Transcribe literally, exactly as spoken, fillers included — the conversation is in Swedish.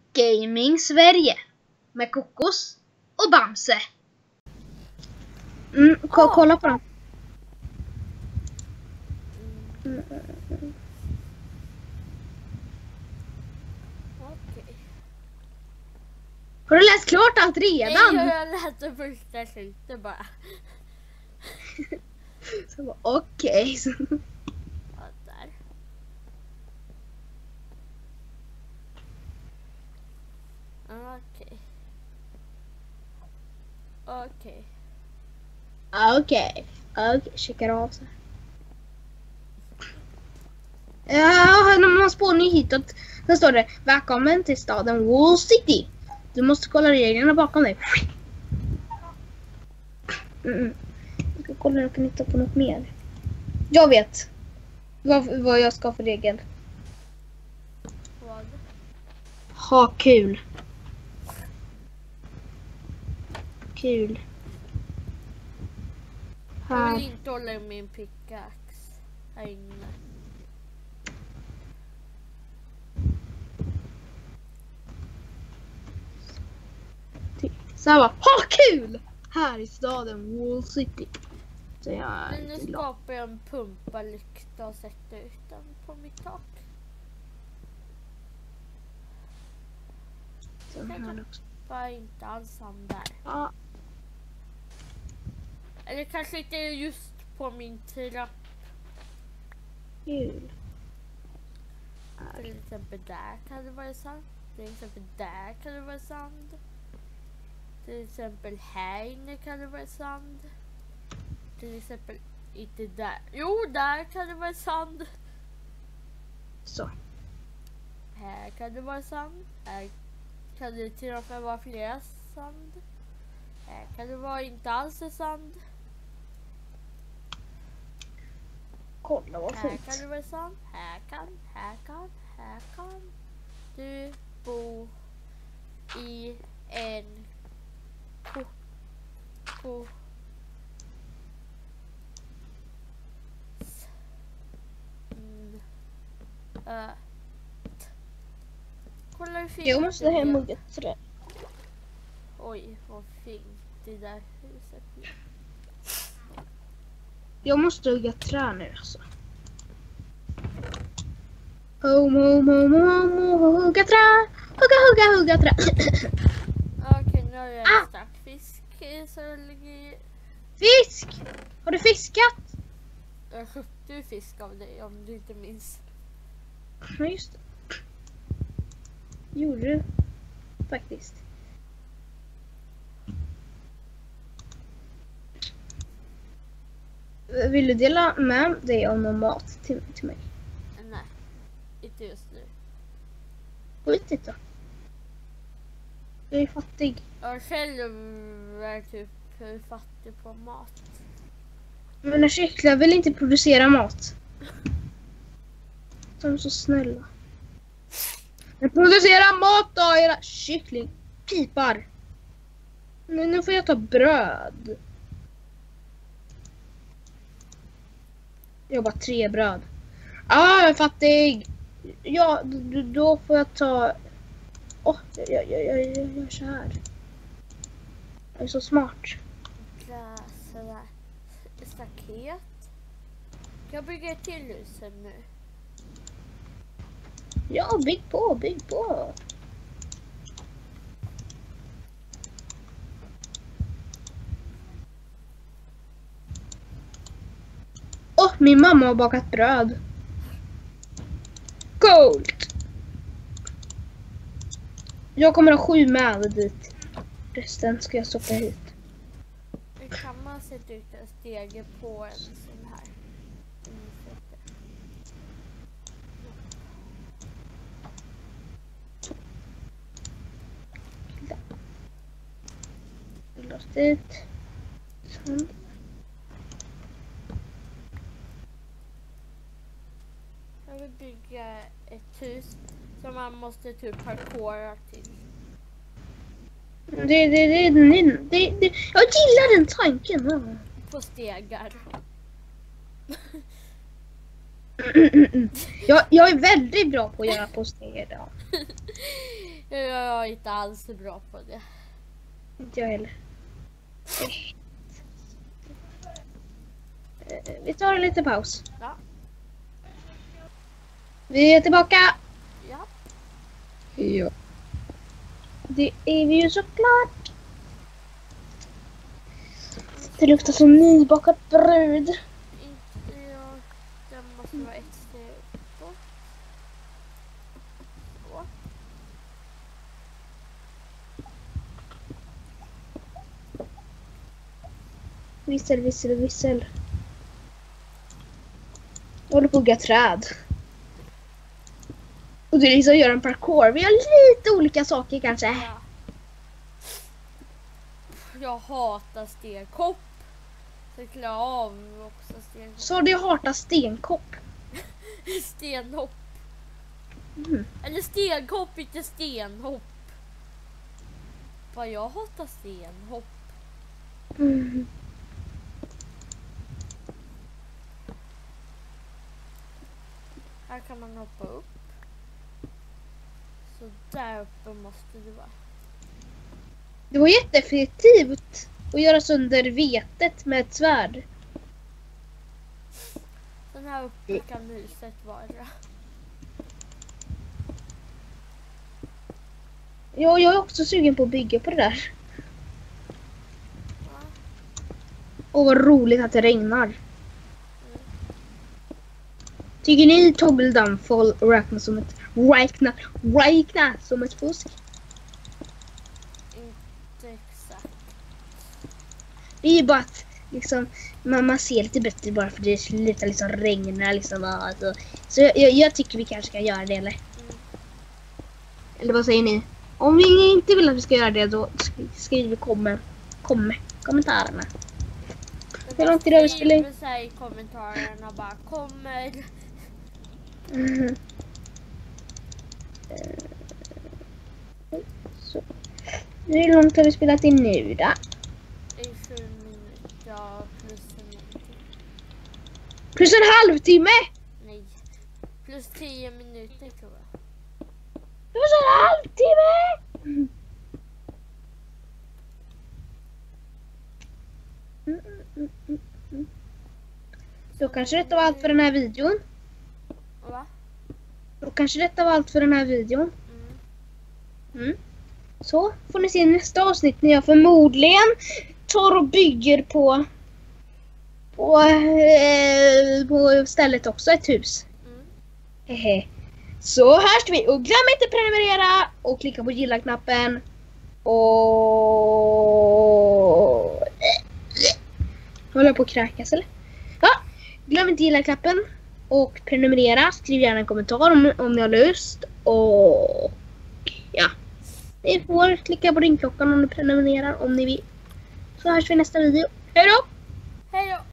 Gaming Sverige med Kokos och Bamse. Mm, ko oh. Kolla på dem. Mm. Okej. Har du läst klart allt redan? Nej, jag läste första slutet bara. Så okej. Okay. Ja, där. Okej. Okej. Okej. Okej, checkar av så. Ja, när man spånar hitåt, så står det: välkommen till staden Wall City. Du måste kolla reglerna bakom dig. Mm. Jag ska kolla om jag kan hitta på något mer. Jag vet vad, vad jag ska för regel. Vad? Ha kul. Kul. Jag Här. vill inte hålla i min pickaxe här inne. Så här bara, ha kul! Här i staden Wall City. Så jag Men nu skapar jag en pumpalykta och sätter ut den på mitt tak. Så här också. Var inte alls han där. Ja. Eller kanske inte just på min trapp. Kul. Till exempel där kan det vara sand. Till exempel där kan det vara sand. Till exempel här inne kan det vara sand. Till exempel inte där. Jo, där kan det vara sand. Så. Här kan det vara sand. Här kan det till och med vara flera sand. Här kan det vara inte alls sand. Kolla vad Här fint. kan det vara sand. Här kan, här kan, här kan du bo i en ko, ko, s, n, ö, t. Kolla hur fint Jag måste det hem blev. och get trä. Oj, vad fint det där huset blev. Jag måste hugga trä nu alltså. Hom, hom, hom, hom, hugga trä. Hugga, hugga, hugga trä. Okej, nu har jag en Ah! stark fisk så ligger. Fisk! Har du fiskat? Jag köpte ju fisk av dig om du inte minns. Ja, just det. Gjorde du? Faktiskt. Vill du dela med dig av någon mat till, till mig? Nej, inte just nu. Skit inte. Jag är fattig. Jag själv är typ fattig på mat. Men när kycklar vill inte producera mat. De är så snälla. Men producera mat då, era kycklingpipar. Nu, nu får jag ta bröd. Jag har bara tre bröd. Ah, jag är fattig. Ja, då, då får jag ta... Åh, oh, jag, jag, jag, jag, jag gör så här. Jag är så smart. Sådär. Staket. Jag bygger ett till huset nu. Ja, bygg på, bygg på. Åh, oh, min mamma har bakat bröd. Coolt! Jag kommer ha sju med dit. Resten ska jag stoppa hit. Nu kan man sätta ut en stege på en sån här. Lås dit. Sånt. Jag vill bygga ett hus som man måste typ parkoura till. Det, det, det, det, det, det. Jag gillar den tanken. På stegar. jag, jag är väldigt bra på att göra på stegar. Jag är inte alls så bra på det. Inte jag heller. Eh, Vi tar en liten paus. Ja. Vi är tillbaka. Ja. Ja. Det är vi ju såklart. Det luktar som nybakat bröd. Inte jag. Det måste vara ett steg bort. Så. Vissel, vissel, vissel. Jag håller på att hugga träd. Och det är liksom att göra en parkour. Vi har lite olika saker kanske. Ja. Jag hatar stenkopp. Så jag klarar av också stenkopp. Så det hatar stenkopp. Stenhopp. Mm. Eller stenkopp, inte stenhopp. Vad jag hatar stenhopp. Mm. Här kan man hoppa upp. Så där uppe måste du vara. Det var jätteeffektivt att göra sönder vetet med ett svärd. Den här uppe kan huset vara. Ja, jag är också sugen på att bygga på det där. Ja. Och vad roligt att det regnar. Tycker ni Toggle Downfall räknas som ett räkna, räkna som ett fusk? Inte exakt. Det är ju bara att liksom, man, man ser lite bättre bara för det är lite liksom regnar liksom. Alltså. Så jag, jag, jag tycker vi kanske kan göra det, eller? Mm. Eller vad säger ni? Om vi inte vill att vi ska göra det, då sk- skriv kom, kom, kommentarerna. Hur långt är det vi spelar in? Skriv så här i kommentarerna bara kommer. Mm. Så. Hur långt har vi spelat in nu då? I sju minuter, ja, plus en minut. Plus en halvtimme! Nej, plus tio minuter tror jag. Det var så en halvtimme! Mm. Mm, mm, mm, mm. Då kanske detta var allt för den här videon. Va? Då kanske detta var allt för den här videon. Mm. Mm. Så får ni se nästa avsnitt när jag förmodligen tar och bygger på på, eh, på stället också ett hus. Mm. Hehe. Så hörs vi och glöm inte att prenumerera och klicka på gilla-knappen och håller på att kräkas eller? Ja, glöm inte gilla-knappen och prenumerera. Skriv gärna en kommentar om, om ni har lust och ja. Ni får klicka på ringklockan om ni prenumererar om ni vill. Så hörs vi i nästa video. Hej då! Hej då!